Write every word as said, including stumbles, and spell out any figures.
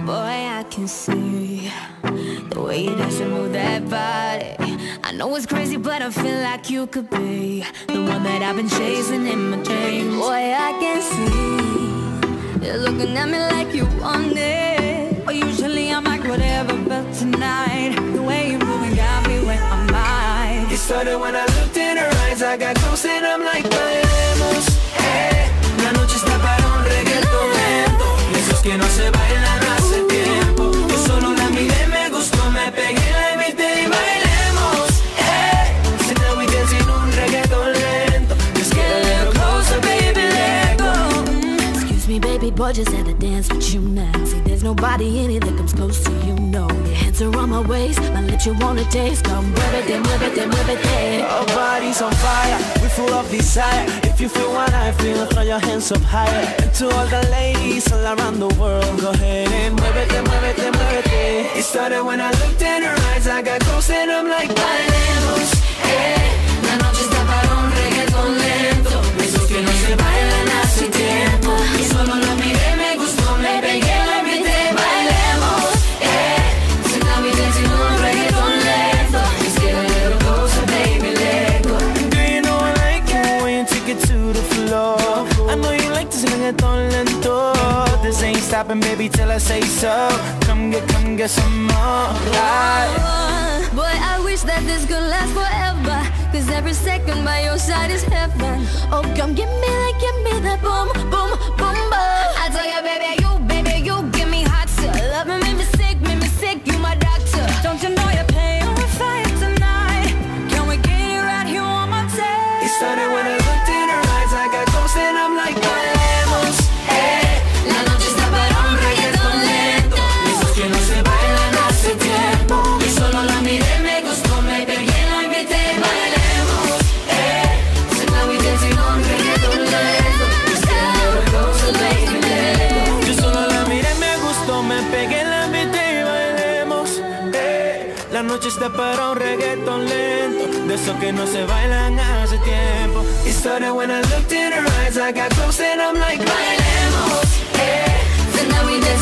Boy, I can see the way you dance and move that body. I know it's crazy, but I feel like you could be the one that I've been chasing in my dreams. Boy, I can see you're looking at me like you want it. But usually I'm like whatever, but tonight the way you're moving got me where I'm at. It started when I looked in her eyes. I got close and I'm like, bailemos, eh. La noche está para un reggaetón lento, esos que no se bailan hace tiempo. Yo solo la miré, me gustó, me pegué, la invité y bailemos, eh. So now we dancing un reggaetón lento. Just get a little closer, baby, let go. mm, Excuse me, baby boy, just had to dance with you now. See, there's nobody in it that comes close to you, no. Your hands are on my waist, my lips you wanna taste. Come muévete, muévete, muévete. Our bodies on fire, we're full of desire. If you feel what I feel, throw your hands up higher. And to all the ladies all around the world, go ahead and muévete, muévete, muévete. It started when I looked in her eyes. I got close and I'm like, bailemos, eh. La noche está para un reggaetón lento, esos que no se bailan hace tiempo. Yo solo la miré, me gustó, me pegué, la invité, bailemos, eh. So now we dancing un reggaetón lento. Just get a little closer, baby, let go. Do you know I like it when you take it to the floor? I know you like this reggaetón lento. This ain't stopping, baby, till I say so. Come get, come get some more. Oh, boy, I wish that this could last forever, cause every second by your side is heaven. Oh, come give me that, give me that boom, boom, boom, boom. I tell you, baby, you, baby, you give me hot to love me, make me sick, make me sick, you my doctor. Don't you know you're paying with fire tonight? Can we get it right here on my tail? It started when I looked in her eyes. I got close and I'm like, bailemos, eh. La noche está para un reggaetón lento, esos que no se bailan hace tiempo. Yo solo la miré, me gustó, me pegué, la invité, bailemos, eh. So now we dancing on reggaetón lento. Just get a little closer, baby, let go. Yo solo la miré, me gustó, me pegué, la invité y bailemos, eh. La noche está para un reggaetón lento, de esos que no se bailan hace tiempo. It started when I looked in her eyes. I got close and I'm like, bailemos, eh. So now we